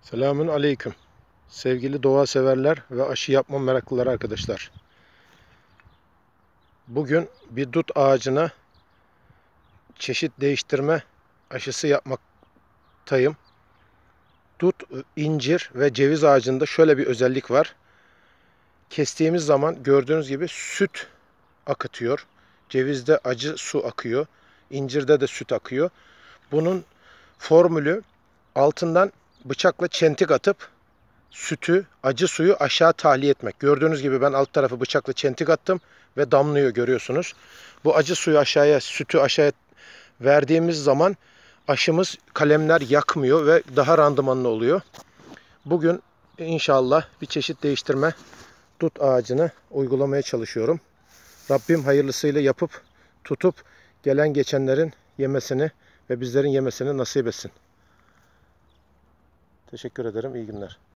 Selamun aleyküm. Sevgili doğa severler ve aşı yapma meraklıları arkadaşlar. Bugün bir dut ağacına çeşit değiştirme aşısı yapmaktayım. Dut, incir ve ceviz ağacında şöyle bir özellik var. Kestiğimiz zaman gördüğünüz gibi süt akıtıyor. Cevizde acı su akıyor. İncirde de süt akıyor. Bunun formülü altından bıçakla çentik atıp sütü, acı suyu aşağı tahliye etmek. Gördüğünüz gibi ben alt tarafı bıçakla çentik attım ve damlıyor görüyorsunuz. Bu acı suyu aşağıya, sütü aşağıya verdiğimiz zaman aşımız kalemler yakmıyor ve daha randımanlı oluyor. Bugün inşallah bir çeşit değiştirme dut ağacını uygulamaya çalışıyorum. Rabbim hayırlısıyla yapıp tutup gelen geçenlerin yemesini ve bizlerin yemesini nasip etsin. Teşekkür ederim. İyi günler.